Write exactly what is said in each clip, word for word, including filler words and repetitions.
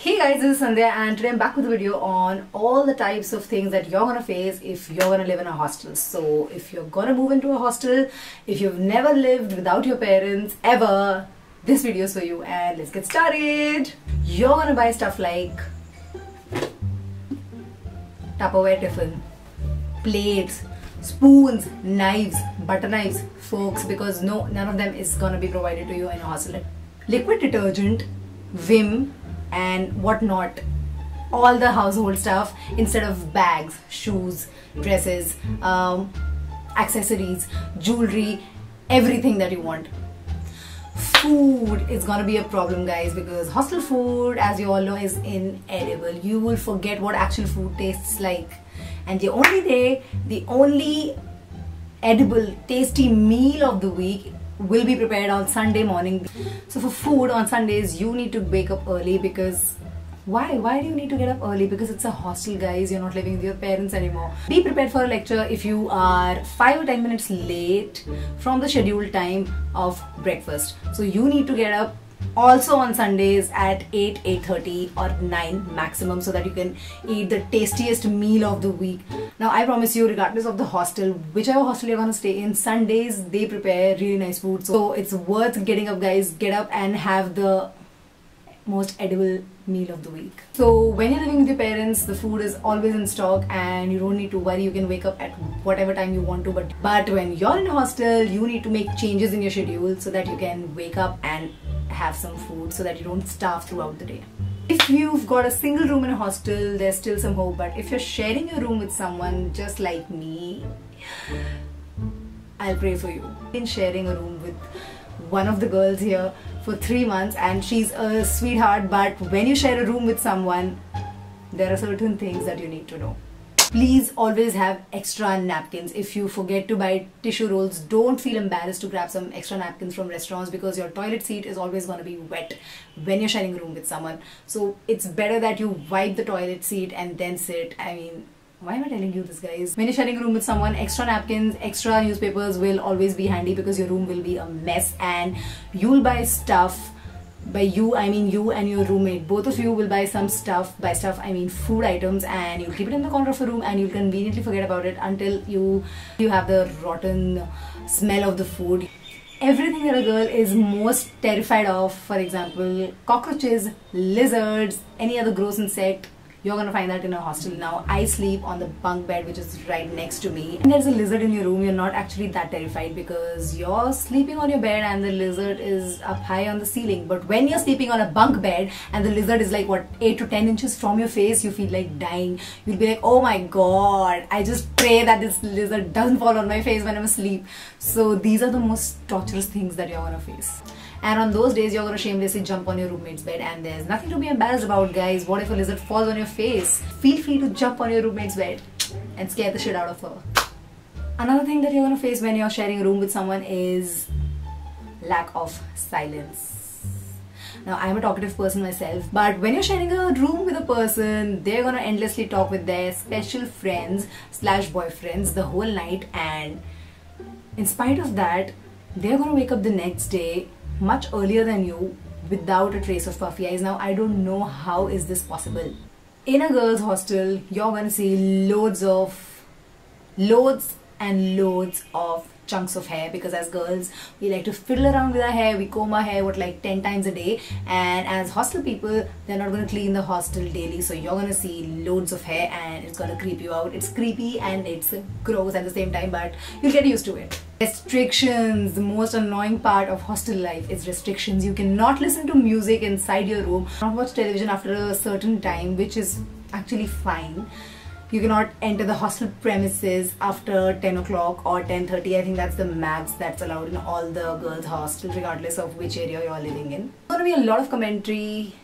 Hey guys, this is Sandhya and today I'm back with a video on all the types of things that you're gonna face if you're gonna live in a hostel. So if you're gonna move into a hostel, if you've never lived without your parents ever, this video is for you and let's get started. You're gonna buy stuff like Tupperware tiffin, plates, spoons, knives, butter knives, forks, because no, none of them is gonna be provided to you in a hostel. Liquid detergent, Vim, and whatnot, all the household stuff instead of bags, shoes, dresses, um, accessories, jewelry, everything that you want. Food is gonna be a problem, guys, because hostel food, as you all know, is inedible. You will forget what actual food tastes like, and the only day, the only edible, tasty meal of the week will be prepared on Sunday morning. So for food on Sundays, you need to wake up early because why? Why do you need to get up early? Because it's a hostel, guys. You're not living with your parents anymore. Be prepared for a lecture if you are five or ten minutes late from the scheduled time of breakfast. So you need to get up also on Sundays at eight, eight thirty or nine maximum so that you can eat the tastiest meal of the week. Now I promise you, regardless of the hostel, whichever hostel you're gonna stay in, Sundays they prepare really nice food. So it's worth getting up, guys. Get up and have the most edible meal of the week. So when you're living with your parents, the food is always in stock and you don't need to worry. You can wake up at whatever time you want to, but but when you're in a hostel, you need to make changes in your schedule so that you can wake up and have some food so that you don't starve throughout the day. If you've got a single room in a hostel, there's still some hope, but if you're sharing your room with someone just like me, I'll pray for you. I've been sharing a room with one of the girls here for three months and she's a sweetheart, but when you share a room with someone, there are certain things that you need to know. Please always have extra napkins. If you forget to buy tissue rolls, don't feel embarrassed to grab some extra napkins from restaurants because your toilet seat is always going to be wet when you're sharing a room with someone. So it's better that you wipe the toilet seat and then sit. I mean, why am I telling you this, guys? When you're sharing a room with someone, extra napkins, extra newspapers will always be handy because your room will be a mess and you'll buy stuff. By you, I mean you and your roommate. Both of you will buy some stuff. By stuff, I mean food items, and you'll keep it in the corner of the room and you'll conveniently forget about it until you you have the rotten smell of the food. Everything that a girl is most terrified of, for example, cockroaches, lizards, any other gross insect, you're gonna find that in a hostel. Now, I sleep on the bunk bed which is right next to me. When there's a lizard in your room, you're not actually that terrified because you're sleeping on your bed and the lizard is up high on the ceiling. But when you're sleeping on a bunk bed and the lizard is like, what, eight to ten inches from your face, you feel like dying. You'll be like, oh my god, I just pray that this lizard doesn't fall on my face when I'm asleep. So these are the most torturous things that you're gonna face. And on those days, you're gonna shamelessly jump on your roommate's bed and there's nothing to be embarrassed about, guys. What if a lizard falls on your face? Feel free to jump on your roommate's bed and scare the shit out of her. Another thing that you're gonna face when you're sharing a room with someone is lack of silence. Now, I'm a talkative person myself, but when you're sharing a room with a person, they're gonna endlessly talk with their special friends slash boyfriends the whole night, and in spite of that, they're gonna wake up the next day much earlier than you without a trace of puffy eyes. Now, I don't know how is this possible. In a girls' hostel, you're gonna see loads of, loads and loads of chunks of hair because as girls, we like to fiddle around with our hair. We comb our hair, what, like ten times a day, and as hostel people, they're not gonna clean the hostel daily, so you're gonna see loads of hair and it's gonna creep you out. It's creepy and it's gross at the same time, but you'll get used to it. Restrictions. The most annoying part of hostel life is restrictions. You cannot listen to music inside your room, not watch television after a certain time, which is actually fine. You cannot enter the hostel premises after ten o'clock or ten thirty. I think that's the max that's allowed in all the girls' hostels, regardless of which area you're living in. There's gonna be a lot of commentary.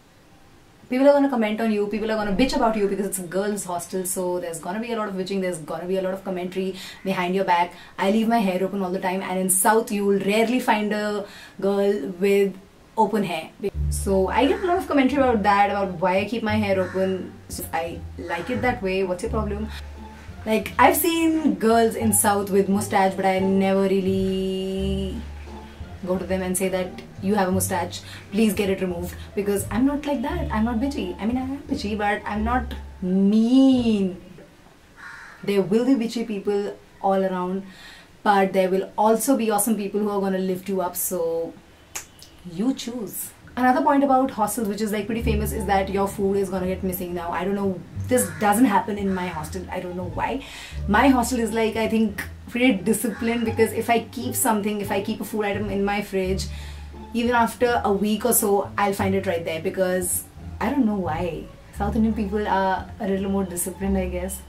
People are gonna comment on you, people are gonna bitch about you because it's a girls' hostel, so there's gonna be a lot of bitching, there's gonna be a lot of commentary behind your back. I leave my hair open all the time, and in South you will rarely find a girl with open hair. So I get a lot of commentary about that, about why I keep my hair open. So if I like it that way, what's your problem? Like, I've seen girls in South with mustache, but I never really go to them and say that you have a mustache, please get it removed, because I'm not like that. I'm not bitchy. I mean, I am bitchy, but I'm not mean. There will be bitchy people all around, but there will also be awesome people who are going to lift you up, so you choose. Another point about hostels, which is like pretty famous, is that your food is gonna get missing. Now, I don't know, this doesn't happen in my hostel. I don't know why. My hostel is like, I think, pretty disciplined, because if I keep something, if I keep a food item in my fridge, even after a week or so, I'll find it right there, because I don't know why. South Indian people are a little more disciplined, I guess.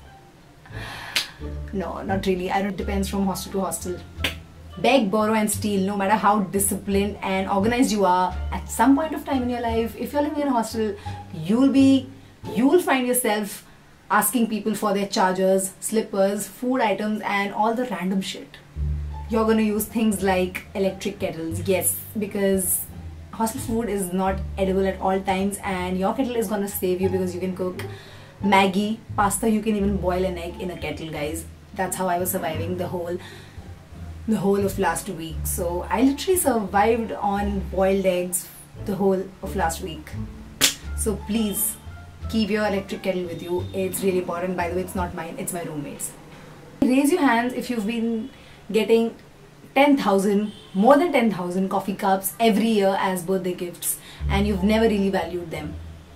No, not really. I don't. It depends from hostel to hostel. Beg, borrow and steal. No matter how disciplined and organized you are, at some point of time in your life, if you're living in a hostel, you'll be, you'll find yourself asking people for their chargers, slippers, food items and all the random shit. You're gonna use things like electric kettles. Yes, because hostel food is not edible at all times, and your kettle is gonna save you, because you can cook Maggi, pasta. You can even boil an egg in a kettle, guys. That's how I was surviving the whole the whole of last week. So I literally survived on boiled eggs the whole of last week. So please keep your electric kettle with you. It's really important. By the way, it's not mine, it's my roommate's. Raise your hands if you've been getting ten thousand, more than ten thousand coffee cups every year as birthday gifts, and you've never really valued them.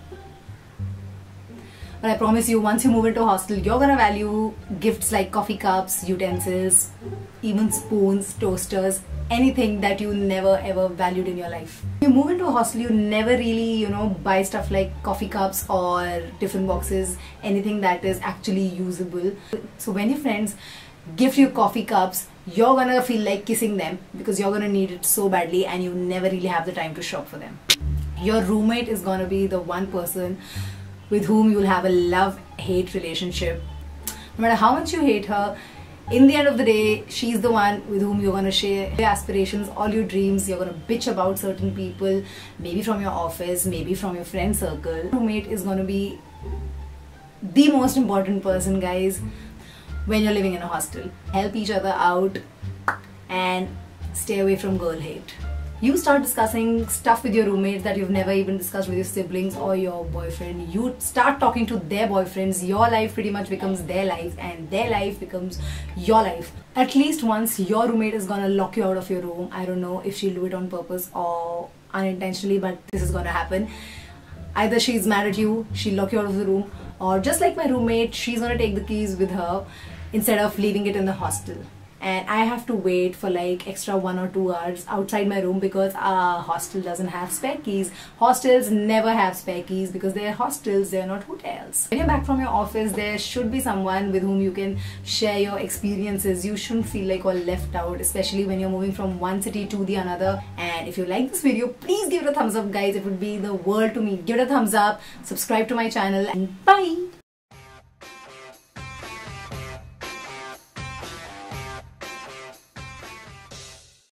But I promise you, once you move into a hostel, you're gonna value gifts like coffee cups, utensils, even spoons, toasters, anything that you never ever valued in your life. You move into a hostel, you never really, you know, buy stuff like coffee cups or tiffin boxes, anything that is actually usable. So when your friends gift you coffee cups, you're gonna feel like kissing them, because you're gonna need it so badly, and you never really have the time to shop for them. Your roommate is gonna be the one person with whom you'll have a love-hate relationship. No matter how much you hate her, in the end of the day, she's the one with whom you're gonna share your aspirations, all your dreams. You're gonna bitch about certain people, maybe from your office, maybe from your friend circle. Roommate is gonna be the most important person, guys, when you're living in a hostel. Help each other out and stay away from girl hate. You start discussing stuff with your roommates that you've never even discussed with your siblings or your boyfriend. You start talking to their boyfriends. Your life pretty much becomes their life, and their life becomes your life. At least once your roommate is gonna lock you out of your room. I don't know if she'll do it on purpose or unintentionally, but this is gonna happen. Either she's mad at you, she'll lock you out of the room, or just like my roommate, she's gonna take the keys with her instead of leaving it in the hostel. And I have to wait for like extra one or two hours outside my room, because our hostel doesn't have spare keys. Hostels never have spare keys, because they're hostels, they're not hotels. When you're back from your office, there should be someone with whom you can share your experiences. You shouldn't feel like you're left out, especially when you're moving from one city to the another. And if you like this video, please give it a thumbs up, guys. It would be the world to me. Give it a thumbs up, subscribe to my channel, and bye!